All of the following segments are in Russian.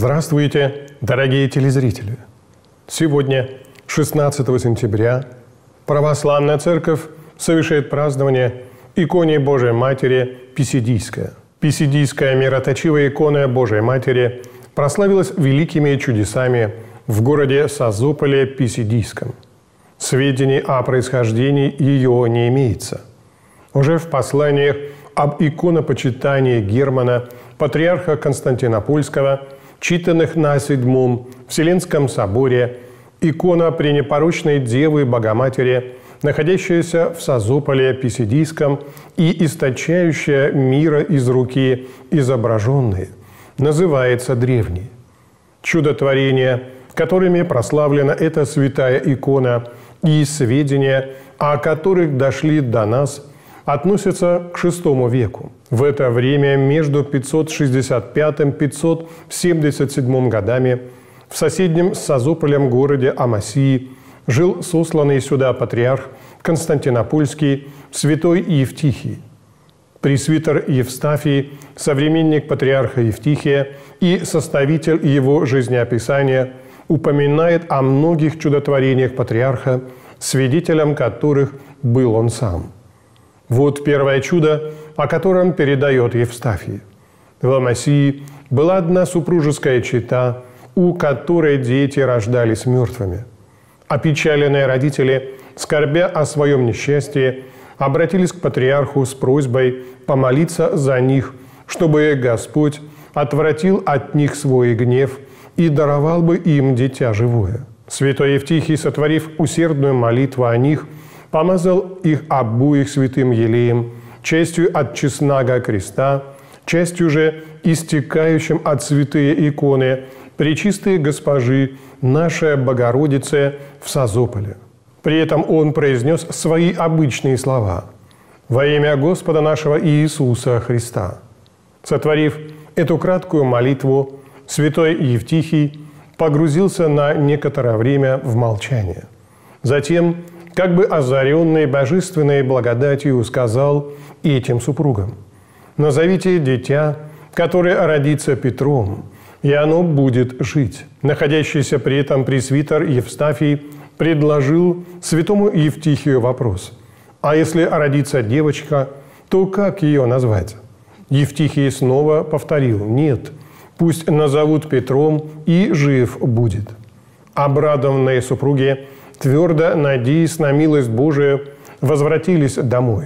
Здравствуйте, дорогие телезрители! Сегодня, 16 сентября, Православная Церковь совершает празднование иконе Божией Матери Писидийская. Писидийская мироточивая икона Божией Матери прославилась великими чудесами в городе Созополе Писидийском. Сведений о происхождении ее не имеется. Уже в посланиях об иконопочитании Германа, патриарха Константинопольского, читанных на Седьмом Вселенском соборе, икона пренепорочной Девы Богоматери, находящаяся в Созополе Писидийском и источающая мира из руки изображенной, называется древней. Чудотворения, которыми прославлена эта святая икона, и сведения, о которых дошли до нас, относятся к VI веку. В это время между 565-577 годами в соседнем с Созополем городе Амасии жил сосланный сюда патриарх Константинопольский святой Евтихий. Пресвитер Евстафий, современник патриарха Евтихия и составитель его жизнеописания, упоминает о многих чудотворениях патриарха, свидетелем которых был он сам. Вот первое чудо, о котором передает Евстафий. В Амасии была одна супружеская чета, у которой дети рождались мертвыми. Опечаленные родители, скорбя о своем несчастье, обратились к патриарху с просьбой помолиться за них, чтобы Господь отвратил от них свой гнев и даровал бы им дитя живое. Святой Евтихий, сотворив усердную молитву о них, помазал их обоих святым елеем, частью от честного креста, частью же истекающим от святые иконы Пречистой Госпожи, нашей Богородицы в Созополе. При этом он произнес свои обычные слова: «Во имя Господа нашего Иисуса Христа». Сотворив эту краткую молитву, святой Евтихий погрузился на некоторое время в молчание. Затем, как бы озаренный божественной благодатью, сказал этим супругам: «Назовите дитя, которое родится Петром, и оно будет жить». Находящийся при этом пресвитер Евстафий предложил святому Евтихию вопрос: «А если родится девочка, то как ее назвать?» Евтихий снова повторил: «Нет, пусть назовут Петром, и жив будет». Обрадованные супруги, твердо надеясь на милость Божию, возвратились домой.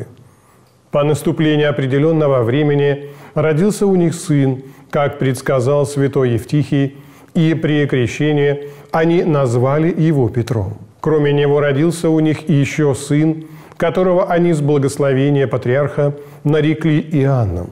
По наступлении определенного времени родился у них сын, как предсказал святой Евтихий, и при крещении они назвали его Петром. Кроме него родился у них еще сын, которого они с благословения патриарха нарекли Иоанном.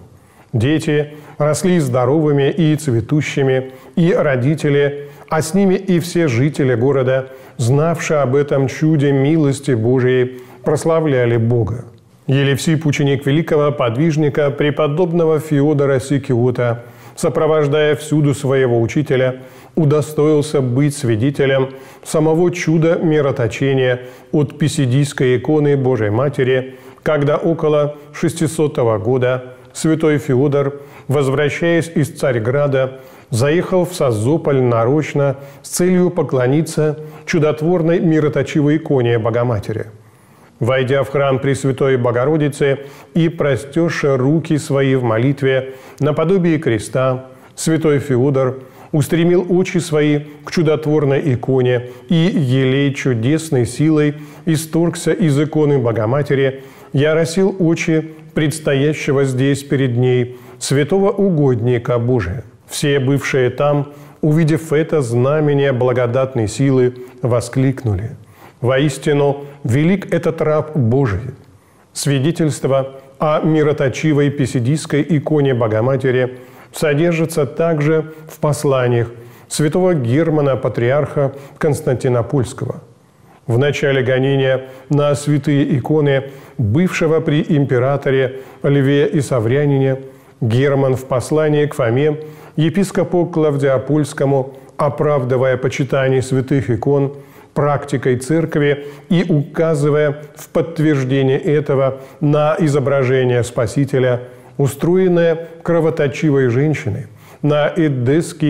Дети росли здоровыми и цветущими, и родители, а с ними и все жители города, знавшие об этом чуде милости Божией, прославляли Бога. Елевсип, ученик великого подвижника преподобного Феодора Сикиота, сопровождая всюду своего учителя, удостоился быть свидетелем самого чуда мироточения от Писидийской иконы Божией Матери, когда около 600 года святой Феодор, возвращаясь из Царьграда, заехал в Созополь нарочно с целью поклониться чудотворной мироточивой иконе Богоматери. Войдя в храм Пресвятой Богородицы и простерши руки свои в молитве наподобие креста, святой Феодор устремил очи свои к чудотворной иконе, и елей чудесной силой исторгся из иконы Богоматери, яросил очи предстоящего здесь перед ней святого угодника Божия. Все бывшие там, увидев это знамение благодатной силы, воскликнули: «Воистину, велик этот раб Божий!» Свидетельство о мироточивой писидийской иконе Богоматери содержится также в посланиях святого Германа, патриарха Константинопольского. В начале гонения на святые иконы бывшего при императоре Льве и Саврянине Герман в послании к Фоме, епископу Клавдиопольскому, оправдывая почитание святых икон практикой церкви и указывая в подтверждение этого на изображение Спасителя, устроенное кровоточивой женщиной, на эдесский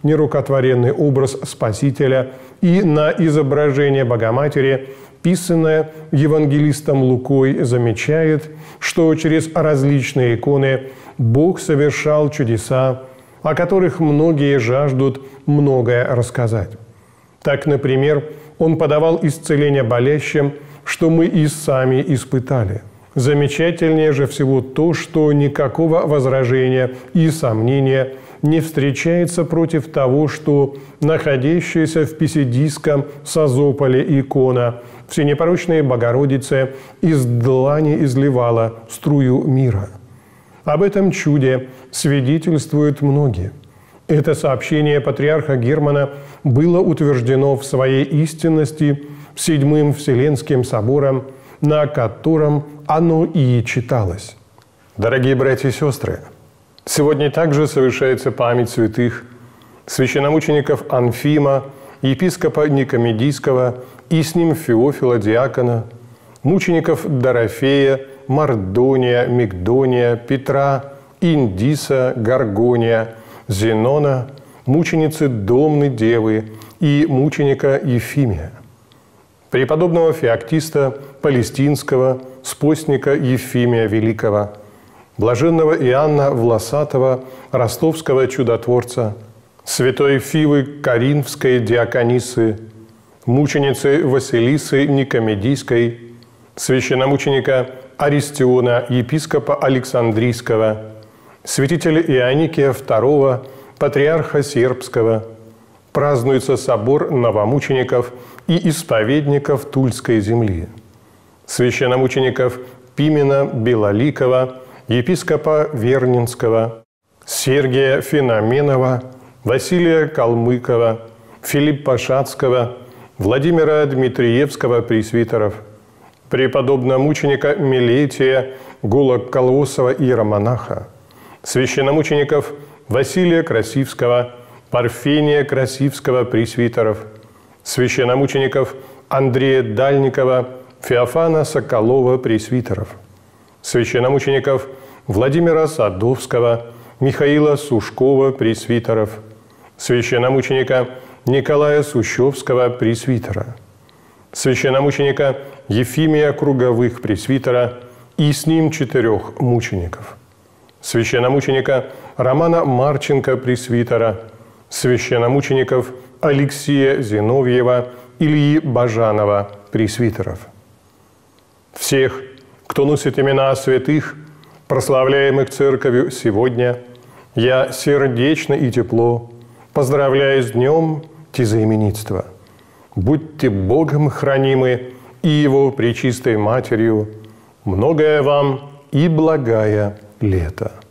нерукотворенный образ Спасителя и на изображение Богоматери, писанное евангелистом Лукой, замечает, что через различные иконы Бог совершал чудеса, о которых многие жаждут многое рассказать. Так, например, Он подавал исцеление болящим, что мы и сами испытали. Замечательнее же всего то, что никакого возражения и сомнения не встречается против того, что находящаяся в Писидийском Созополе икона Всенепорочной Богородицы из длани изливала струю мира. Об этом чуде свидетельствуют многие. Это сообщение патриарха Германа было утверждено в своей истинности Седьмым Вселенским собором, на котором оно и читалось. Дорогие братья и сестры, сегодня также совершается память святых священномучеников Анфима, епископа Никомедийского и с ним Феофила диакона, мучеников Дорофея, Мардония, Мигдония, Петра, Индиса, Гаргония, Зенона, мученицы Домны Девы и мученика Ефимия, преподобного Феоктиста Палестинского, спостника Ефимия Великого, блаженного Иоанна Власатого, ростовского чудотворца, святой Фивы Коринфской диаконисы, мученицы Василисы Никомедийской, священномученика Аристиона, епископа Александрийского, святителя Ионикия II, патриарха Сербского. Празднуется собор новомучеников и исповедников Тульской земли, священномучеников Пимена Белоликова, епископа Вернинского, Сергия Феноменова, Василия Калмыкова, Филиппа Шацкого, Владимира Дмитриевского пресвитеров, преподобномученика Милетия Гулоколосова иеромонаха, священномучеников Василия Красивского, Парфения Красивского пресвитеров, священномучеников Андрея Дальникова, Феофана Соколова пресвитеров, священномучеников Владимира Садовского, Михаила Сушкова пресвитеров, священномученика Николая Сущевского пресвитера, священномученика Ефимия Круговых пресвитера и с ним 4 мучеников, священномученика Романа Марченко пресвитера, священномучеников Алексея Зиновьева, Ильи Бажанова пресвитеров. Всех, кто носит имена святых, прославляемых Церковью сегодня, я сердечно и тепло поздравляю с днем тезаименитства. Будьте Богом хранимы и Его Пречистой Матерью. Многое вам и благая лето.